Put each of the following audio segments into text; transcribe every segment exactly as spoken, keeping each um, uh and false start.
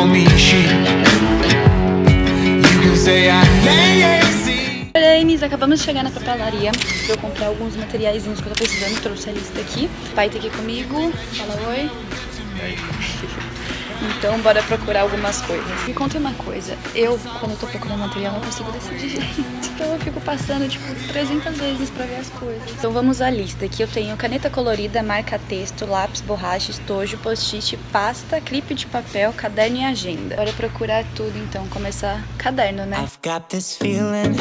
Enes, acabamos de chegar na papelaria pra eu comprar alguns materiaizinhos que eu tô precisando. Trouxe a lista aqui. O pai tá aqui comigo. Fala oi. Então bora procurar algumas coisas. Me conta uma coisa, eu quando eu tô procurando material não consigo decidir, gente. Então eu fico passando tipo trezentas vezes pra ver as coisas. Então vamos à lista. Aqui eu tenho caneta colorida, marca-texto, lápis, borracha, estojo, post-it, pasta, clipe de papel, caderno e agenda. Bora procurar tudo então, começar caderno, né? I've got this feeling,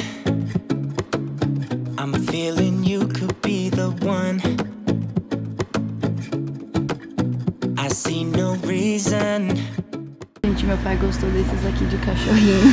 I'm feeling you could be the one. I see no reason. Gente, meu pai gostou desses aqui de cachorrinho.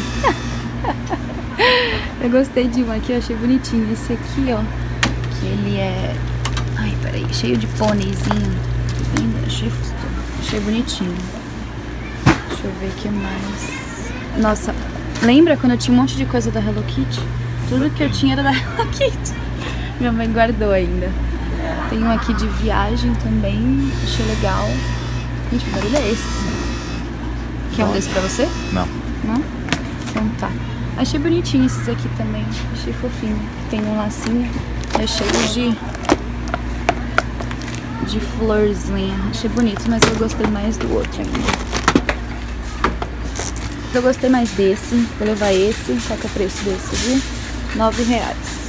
Eu gostei de um aqui, eu achei bonitinho. Esse aqui, ó, que ele é... Ai, peraí, cheio de pôneizinho. Achei, achei bonitinho. Deixa eu ver o que mais. Nossa, lembra quando eu tinha um monte de coisa da Hello Kitty? Tudo que eu tinha era da Hello Kitty. Minha mãe guardou ainda. Tem um aqui de viagem também, achei legal. Gente, que barulho é esse? Quer um desse pra você? Não. Não? Então tá. Achei bonitinho esses aqui também, achei fofinho. Tem um lacinho, é cheio de, de florzinha. Achei bonito, mas eu gostei mais do outro ainda. Eu gostei mais desse, vou levar esse. Qual que é o preço desse, viu? Nove reais.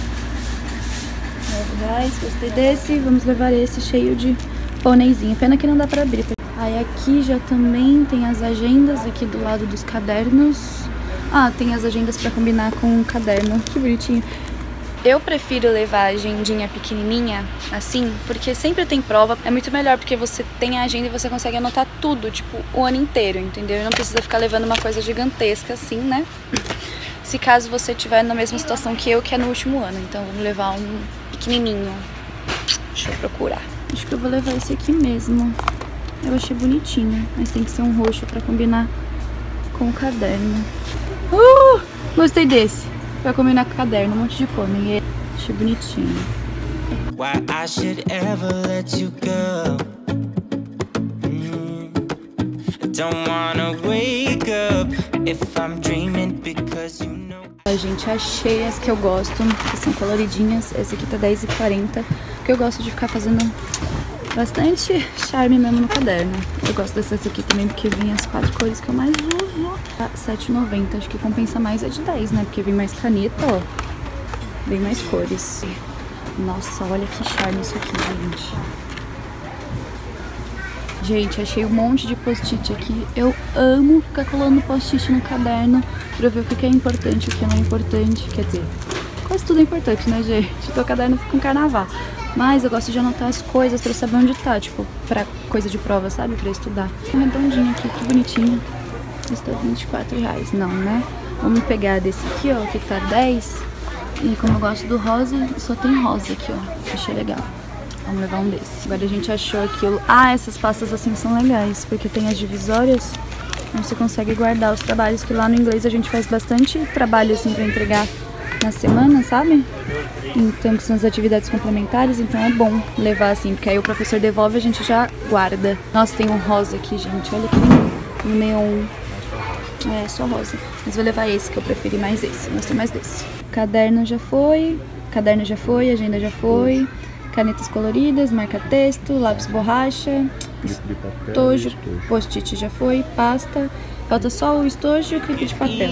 Reais, gostei desse, vamos levar esse cheio de pôneizinho, pena que não dá pra abrir. Aí aqui já também tem as agendas aqui do lado dos cadernos. Ah, tem as agendas pra combinar com o caderno, que bonitinho. Eu prefiro levar a agendinha pequenininha, assim, porque sempre tem prova. É muito melhor porque você tem a agenda e você consegue anotar tudo, tipo, o ano inteiro, entendeu? E não precisa ficar levando uma coisa gigantesca assim, né? Se caso você estiver na mesma situação que eu, que é no último ano. Então vamos levar um pequenininho. Deixa eu procurar. Acho que eu vou levar esse aqui mesmo. Eu achei bonitinho, mas tem que ser um roxo pra combinar com o caderno. Uh! Gostei desse. Pra combinar com o caderno, um monte de pônei. Achei bonitinho. Why I should ever let you go. Mm. I don't wanna wake up if I'm dreaming because you know. A gente, achei as que eu gosto, que são coloridinhas. Esse aqui tá dez e quarenta, porque eu gosto de ficar fazendo bastante charme mesmo no caderno. Eu gosto dessas aqui também, porque vem as quatro cores que eu mais uso. Tá sete e noventa, acho que compensa mais a de dez, né? Porque vem mais caneta, ó. Vem mais cores. Nossa, olha que charme isso aqui, gente. Gente, achei um monte de post-it aqui. Eu amo ficar colando post-it no caderno pra ver o que é importante e o que não é importante. Quer dizer, quase tudo é importante, né, gente? O caderno fica um carnaval. Mas eu gosto de anotar as coisas pra saber onde tá, tipo, pra coisa de prova, sabe? Pra estudar. Um redondinho aqui, que bonitinho. Custa vinte e quatro reais. Não, né? Vamos pegar desse aqui, ó, que tá dez. E como eu gosto do rosa, só tem rosa aqui, ó. Achei legal. Vamos levar um desse. Agora a gente achou aquilo. Ah, essas pastas assim são legais, porque tem as divisórias. Você consegue guardar os trabalhos, que lá no inglês a gente faz bastante trabalho assim pra entregar na semana, sabe? Então, que são as atividades complementares, então é bom levar assim, porque aí o professor devolve e a gente já guarda. Nossa, tem um rosa aqui, gente, olha que lindo. Um neon. É, só rosa. Mas vou levar esse, que eu preferi mais esse, gostei mais desse. Caderno já foi, caderno já foi, agenda já foi. Canetas coloridas, marca-texto, lápis borracha, estojo, post-it já foi, pasta. Falta só o estojo e o clipe de papel.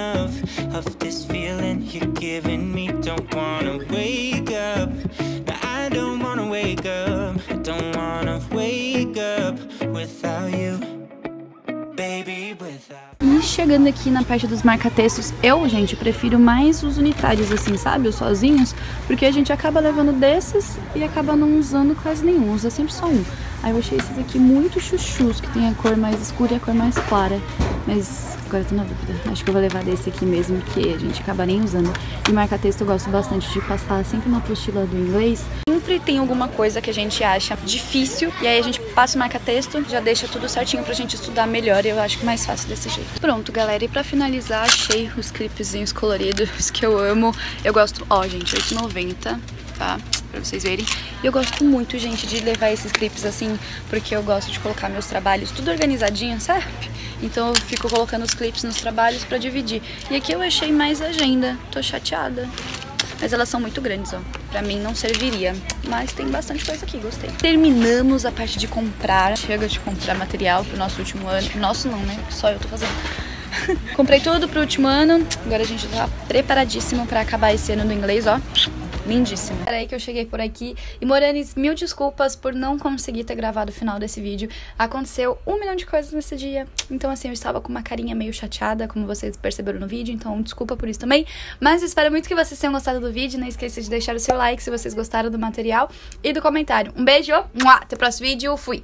E chegando aqui na parte dos marca-textos, eu, gente, prefiro mais os unitários, assim, sabe? Os sozinhos, porque a gente acaba levando desses e acaba não usando quase nenhum, usa sempre só um. Aí eu achei esses aqui muito chuchus, que tem a cor mais escura e a cor mais clara. Mas agora eu tô na dúvida. Acho que eu vou levar desse aqui mesmo, que a gente acaba nem usando. E marca-texto eu gosto bastante de passar sempre na apostila do inglês. Sempre tem alguma coisa que a gente acha difícil, e aí a gente passa o marca-texto, já deixa tudo certinho pra gente estudar melhor, e eu acho que mais fácil desse jeito. Pronto, galera, e pra finalizar, achei os clipezinhos coloridos que eu amo. Eu gosto, ó, gente, oito e noventa, tá? Pra vocês verem. E eu gosto muito, gente, de levar esses clipes assim, porque eu gosto de colocar meus trabalhos tudo organizadinho, sabe? Então eu fico colocando os clipes nos trabalhos pra dividir. E aqui eu achei mais agenda, tô chateada. Mas elas são muito grandes, ó. Pra mim não serviria. Mas tem bastante coisa aqui, gostei. Terminamos a parte de comprar. Chega de comprar material pro nosso último ano. Nosso não, né? Só eu tô fazendo. Comprei tudo pro último ano. Agora a gente tá preparadíssimo pra acabar esse ano do inglês, ó. Lindíssimo. Peraí que eu cheguei por aqui. E Moranis, mil desculpas por não conseguir ter gravado o final desse vídeo. Aconteceu um milhão de coisas nesse dia. Então assim, eu estava com uma carinha meio chateada, como vocês perceberam no vídeo. Então desculpa por isso também. Mas eu espero muito que vocês tenham gostado do vídeo. Não esqueça de deixar o seu like se vocês gostaram do material. E do comentário. Um beijo. Até o próximo vídeo. Fui.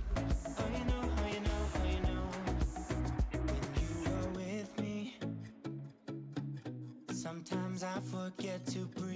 Sometimes I forget to breathe.